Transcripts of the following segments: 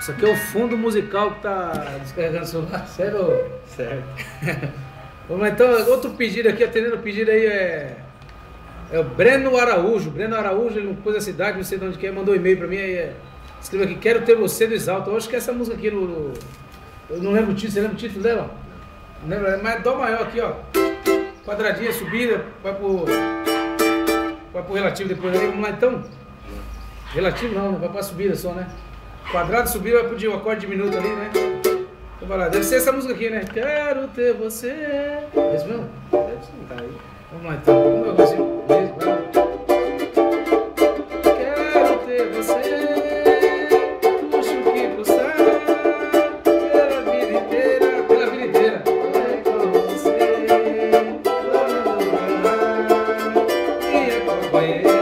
Isso aqui é o fundo musical que tá descarregando o celular, sério? Certo. Vamos lá, então, outro pedido aqui, atendendo o pedido aí é o Breno Araújo. Breno Araújo, ele não pôs a cidade, não sei de onde que é, mandou um e-mail pra mim, aí escreveu aqui, quero ter você do Exalta. Eu acho que essa música aqui, eu não lembro o título, você lembra o título dela? Não lembro, mas é Dó maior aqui, ó. Quadradinha, subida, vai pro relativo depois aí, vamos lá então? Relativo não, vai pra subida só, né? Quadrado, subida, vai pro acorde diminuto ali, né? Então vai lá, deve ser essa música aqui, né? Quero ter você. É isso mesmo? Deve sim, tá aí. Vamos lá então, vamos ver assim. Vai lá. Quero ter você, puxa o que custar, pela vida inteira, pela vida inteira. É com você, minha companheira.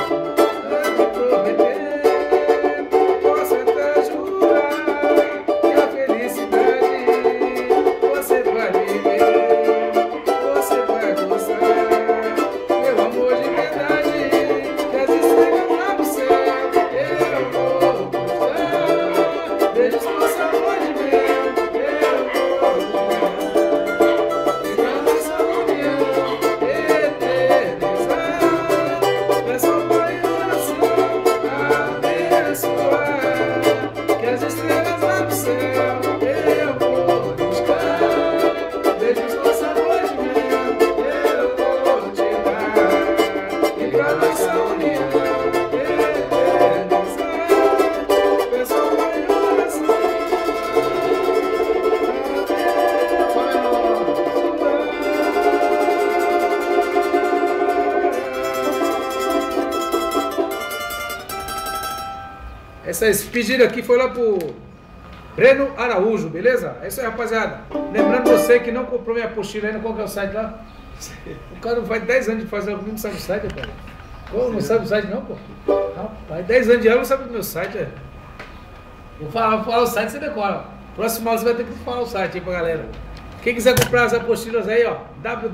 Esse pedido aqui foi lá pro Breno Araújo, beleza? É isso aí, rapaziada. Lembrando você que não comprou minha apostila ainda, qual que é o site lá? O cara não faz 10 anos de fazer algo, não sabe o site, cara. Pô, não sabe o site não, pô? Rapaz, 10 anos de aula não sabe o meu site, é. Vou falar o site, você decora. Próximo aula você vai ter que falar o site aí pra galera. Quem quiser comprar as apostilas aí, ó,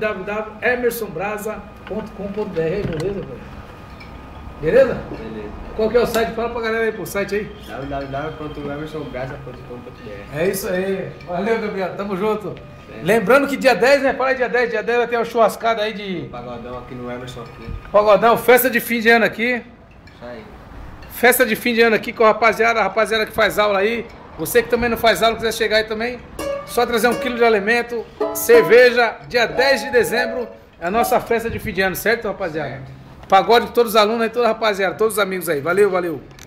www.emersonbrasa.com.br, beleza, pô? Beleza? Beleza. Qual que é o site? Fala pra galera aí pro site aí. www.emersonbrasa.com.br. É isso aí. Valeu, Gabriel. Tamo junto. Lembrando que dia 10, né? Fala aí dia 10 vai ter uma churrascada aí de... Pagodão aqui no Emerson aqui. Pagodão, festa de fim de ano aqui. Isso aí. Festa de fim de ano aqui com a rapaziada que faz aula aí. Você que também não faz aula, quiser chegar aí também, só trazer 1 quilo de alimento, cerveja, dia 10 de dezembro, é a nossa festa de fim de ano, certo, rapaziada? Certo. Pagode de todos os alunos aí, toda a rapaziada, todos os amigos aí. Valeu, valeu.